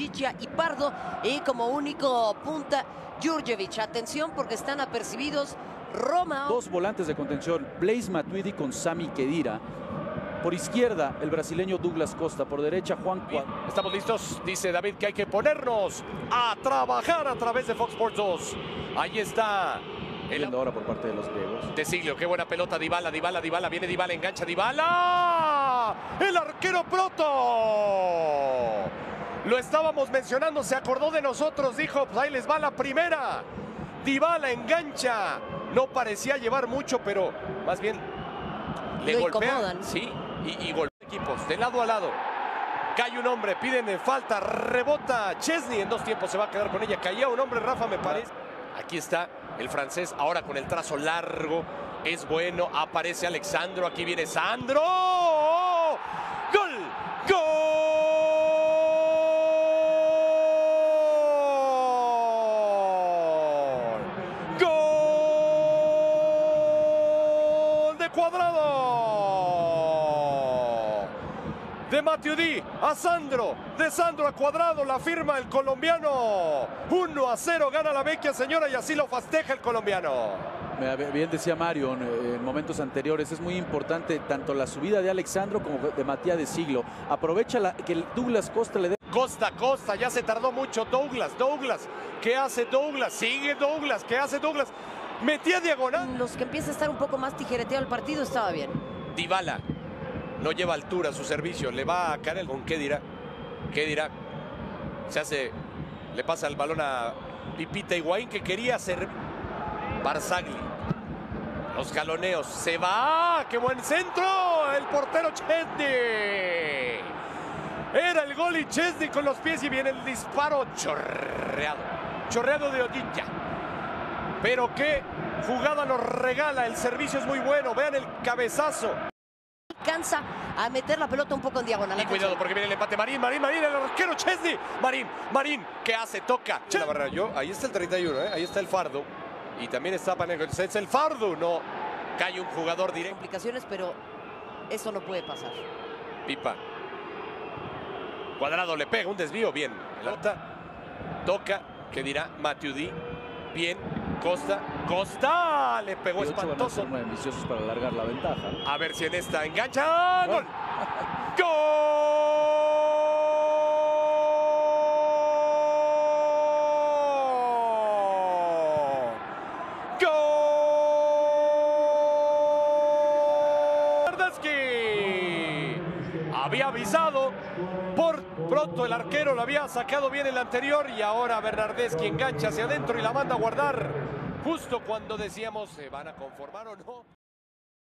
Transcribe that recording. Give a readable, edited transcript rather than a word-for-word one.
Gigia y Pardo. Y como único punta, Djurdjevic. Atención porque están apercibidos Roma. Dos volantes de contención, Blaise Matuidi con Sami Khedira. Por izquierda, el brasileño Douglas Costa. Por derecha, Juan Cuadra. Estamos listos, dice David, que hay que ponernos a trabajar a través de Fox Sports 2. Ahí está. Ahora por parte de los griegos. De Siglio, qué buena pelota, Dybala, viene Dybala, engancha Dybala. El arquero Proto. Lo estábamos mencionando, se acordó de nosotros, dijo, pues ahí les va la primera. Dybala engancha. No parecía llevar mucho, pero más bien le golpean. Sí, y golpea equipos de lado a lado. Cae un hombre, piden falta, rebota Chesney, en dos tiempos se va a quedar con ella. Caía un hombre, Rafa, me parece. Aquí está el francés, ahora con el trazo largo, es bueno, aparece Alexandro, aquí viene Sandro. ¡Gol! ¡Gol! ¡Gol de Cuadrado! De Matuidi a Sandro, de Sandro a Cuadrado, la firma el colombiano. 1-0 gana la vecchia señora y así lo festeja el colombiano. Bien decía Mario en momentos anteriores, es muy importante tanto la subida de Alexandro como de Matías de Siglio. Aprovecha que el Douglas Costa le dé. Costa, ya se tardó mucho. Douglas, ¿qué hace Douglas? Sigue Douglas, ¿qué hace Douglas? Metía diagonal. Los que empieza a estar un poco más tijereteado el partido estaba bien. Dybala no lleva altura su servicio, le va a caer con ¿qué dirá? Se hace, le pasa el balón a Pipita Higuaín que quería hacer Barzagli. Los jaloneos, se va, qué buen centro, el portero Chesney. Era el gol y Chesney con los pies y viene el disparo chorreado de Odinja. Pero qué jugada nos regala, el servicio es muy bueno, vean el cabezazo. Alcanza a meter la pelota un poco en diagonal. Y cuidado porque viene el empate. Marín, el arquero Chesney. Marín, ¿qué hace? Toca. La barrera, ahí está el 31, ahí está el fardo. Y también está Paneco. Es el fardo, no. Cae un jugador directo. Complicaciones, pero eso no puede pasar. Pipa. Cuadrado le pega un desvío, bien. El alta. Toca, ¿qué dirá? Matuidi. Bien. Costa le pegó espantoso. Muy ambiciosos para alargar la ventaja. A ver si en esta engancha. ¡Gol! ¡Gol! ¡Gol! Bernardeschi había avisado por pronto, el arquero lo había sacado bien el anterior y ahora Bernardeschi engancha hacia adentro y la manda a guardar justo cuando decíamos se van a conformar o no.